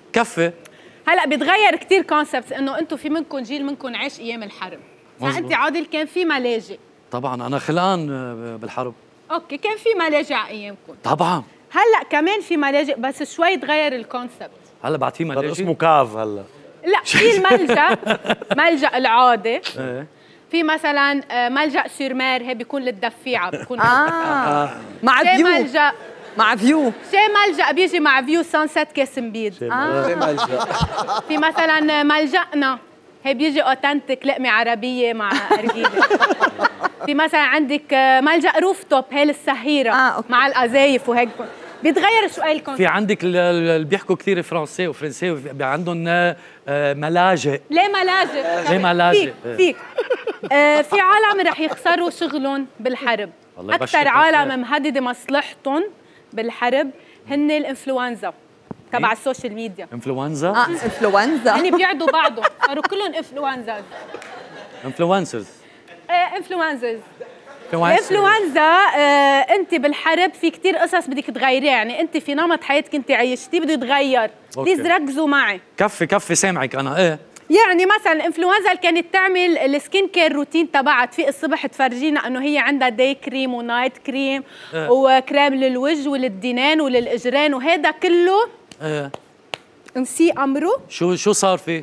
كفي. هلا بيتغير كثير كونسبتس، انه انتم في منكم جيل منكم عاش ايام الحرب. فانت عادل كان في ملاجئ. طبعا انا خلقان بالحرب. اوكي، كان في ملاجئ على ايامكم. طبعا. هلا كمان في ملاجئ بس شوي تغير الكونسبت. هلا بعد في ملاجئ اسمه كاف هلا. لا، في الملجأ ملجأ العادي. ايه. في مثلا ملجأ سيرمير، هي بيكون للدفيعة، بيكون مع فيو. ملجأ مع فيو. ملجأ بيجي مع فيو سانسيت كاسمبيد. ملجأ. في مثلا ملجأنا هي بيجي اوتنتيك، لقمة عربية مع أرجيلة. في مثلا عندك ملجأ روف توب، هي السهيرة مع القذايف وهيك. بيتغير شوي الكونسيبت. في عندك اللي بيحكوا كثير فرنسي وفرنسي عندهم ملاجئ. ليه ملاجئ؟ ليه ملاجئ؟ فيك في عالم رح يخسروا شغلهم بالحرب. أكثر عالم مهددة مصلحتهم بالحرب هن الانفلونزا تبع السوشيال ميديا. انفلونزا؟ انفلونزا. هن بيعدوا بعضهم، صاروا كلهم انفلونزاز. انفلونسرز. انفلونزاز. الانفلونزا انت بالحرب في كثير قصص بدك تغيريها، يعني انت في نمط حياتك انت عايشتيه بده يتغير. بليز ركزوا معي. كفي سامعك انا. ايه يعني مثلا الانفلونزا اللي كانت تعمل السكين كير روتين تبعها، تفيق الصبح تفرجينا انه هي عندها داي كريم ونايت كريم وكريم للوجه وللدينان وللاجرين وهذا كله. نسي امره. شو صار فيه؟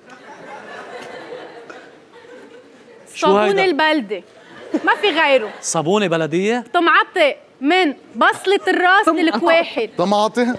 صابون البلدي، ما في غيره. صابونه بلديه؟ طمعطي من بصلة الراس للكواحل. طماطم.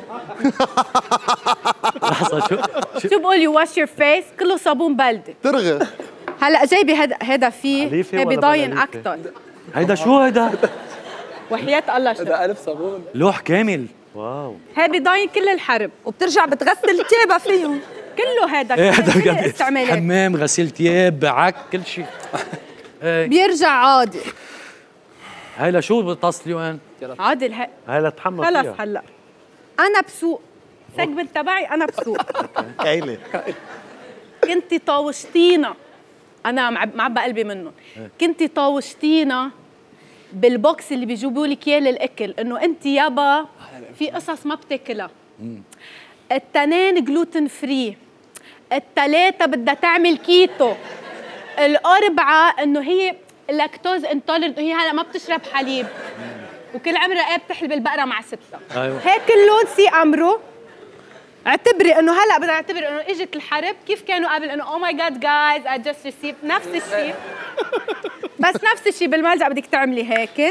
لحظة شو بقول يو واش يور فيس؟ كله صابون بلدي. ترغي. هلا جايبي هذا فيه بضاين أكثر. هيدا شو هيدا؟ وحياة الله شو؟ هذا 1000 صابون. لوح كامل. واو. هي بضاين كل الحرب وبترجع بتغسل ثيابها فيهم. كله هذا كل استعمالات. حمام، غسيل ثياب، عك، كل شيء. بيرجع عادي. هاي لشو بتصلي وين؟ عادل هاي لتحمل خلص هلا انا بسوق سيجمنت تبعي، انا بسوق. كايله. كنتي طاوشتينا، انا معبى قلبي منهم. كنتي طاوشتينا بالبوكس اللي بيجيبوا لك اياه للاكل، انه انت يابا في قصص ما بتاكلها. التنين جلوتين فري، الثلاثه بدها تعمل كيتو، الاربعه انه هي لاكتوز انتولرنت، هي هلا ما بتشرب حليب وكل عمرها بتحلب البقره مع ستها. أيوة. هيك كلهم سي امره. اعتبري انه هلا بدنا نعتبر انه اجت الحرب كيف كانوا قبل، انه او ماي جاد جايز اي جاست ريسيف، نفس الشيء. بس نفس الشيء بالملجأ بدك تعملي هيك.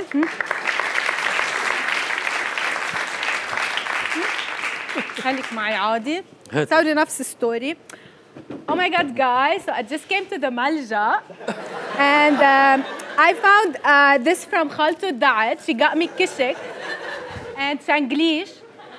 خليك معي عادي. سوي نفس ستوري. Oh my God, guys! So I just came to the Malja, and I found this from Khaltu Daet. She got me kishik and shanglish.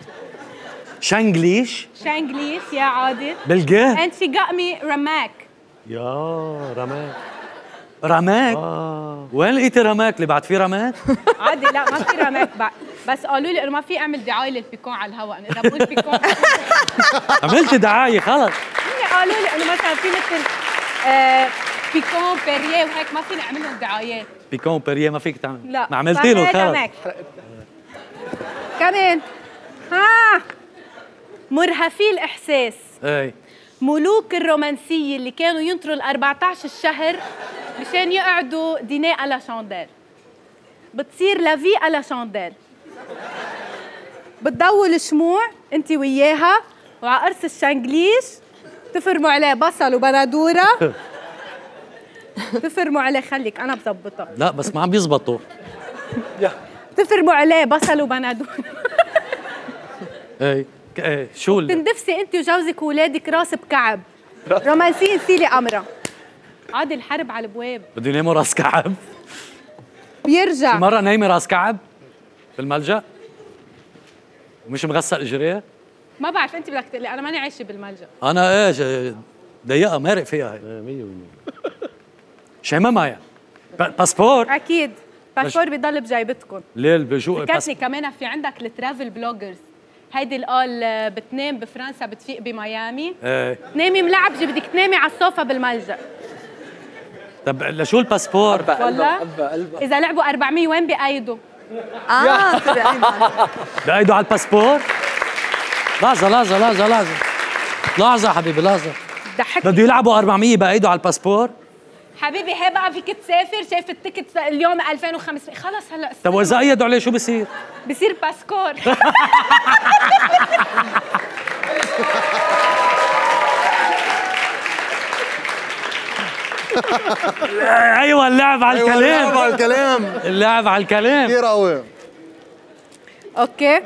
Shanglish, يا عادل. بلقاه. And she got me ramak. يا رماك. وين لقيتي رماك؟ اللي بعد في رماك؟ عادي لا ما في رماك بعد، بس قالوا لي انه ما في اعمل دعايه للبيكون على الهواء، اذا بقول بيكون عملت دعايه خلص. قالوا لي انه مثلا في مثل بيكون بيريه وهيك ما فينا نعمل لهم دعايات. بيكون بيريه ما فيك تعمل. لا ما عملتي له خلص. كمان مرهفي الاحساس. اي ملوك الرومانسيه اللي كانوا ينطروا ال 14 الشهر مشان يقعدوا ديني على شانديل، بتصير لافي على شانديل. بتضووا شموع انت وياها، وعلى قرص الشانجليش تفرموا عليه بصل وبندوره. تفرموا عليه، خليك انا بظبطها. لا بس ما عم بيزبطوا. تفرموا عليه بصل وبندوره. اي شو تندفسي انت وجوزك واولادك راس بكعب. رومانسيين سيلي امرا. عاد الحرب على الابواب. بده يناموا راس كعب. بيرجع في مره نايمه راس كعب بالملجأ ومش مغسل اجريه. ما بعرف انت بدك تقلي، انا ماني عايشه بالملجأ. انا ايش ضيقه مارق فيها هي 100%. شيماء معي باسبور. اكيد باسبور بضل بجيبتكم. ليه بشو فكرتني كمان في عندك الترافل بلوجرز، هيدي اللي قال بتنام بفرنسا بتفيق بميامي. ايه تنامي ملعبجه، بدك تنامي على الصوفا بالملجأ. طب لشو الباسبور؟ والله اذا لعبوا 400 وين بأيدوا؟ بأيدوا على الباسبور؟ لحظة لحظة حبيبي لحظة، ضحكني. بده يلعبوا 400 بايده على الباسبور. حبيبي هي بقى فيك تسافر، شايف التيكت اليوم 2500 خلص هلا طب وإذا قيدوا عليه شو بصير؟ بصير باسكور. ايوه اللعب على الكلام. اللعب على الكلام اللعب على الكلام كثير قوي. اوكي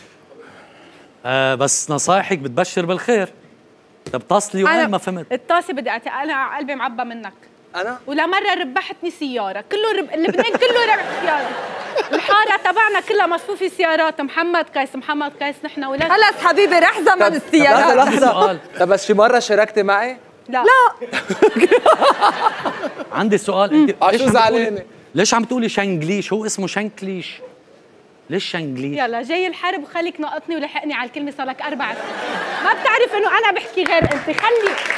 بس نصايحك بتبشر بالخير. طب اتصلي وين ما فهمت. الطاسه بدي انا قلبي معبى منك. انا ولا مره ربحتني سياره، كله لبنان كله ربح سياره. الحاره تبعنا كلها مصفوفه سيارات. محمد قيس نحن ولاد. خلص حبيبي رح زمن السيارات. لحظة طب بس شي مرة شاركتي معي؟ لا عندي سؤال، انت شو زعلانة؟ ليش عم تقولي شنجليش؟ هو اسمه شنكليش. ليش شنجليش؟ يلا جاي الحرب وخليك نقطني ولحقني على الكلمه، صار لك 4 سنين ما بتعرف انه انا بحكي غير انت. خلي